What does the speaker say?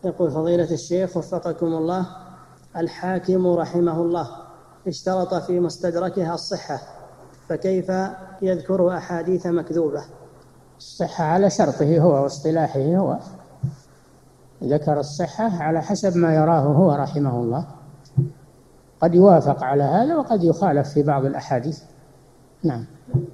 يقول فضيلة الشيخ وفقكم الله، الحاكم رحمه الله اشترط في مستدركها الصحة، فكيف يذكر أحاديث مكذوبة؟ الصحة على شرطه هو واصطلاحه هو، ذكر الصحة على حسب ما يراه هو رحمه الله، قد يوافق على هذا وقد يخالف في بعض الأحاديث. نعم.